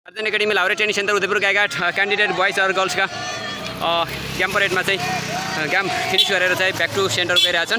अर्जन academy लाहुरे training centre Udaypur Gaighat candidate boys और girls का क्याम्प परेडमा चाहिँ क्याम्प फिनिस गरेर चाहिँ ब्याक टु सेन्टर गइरहेछन्।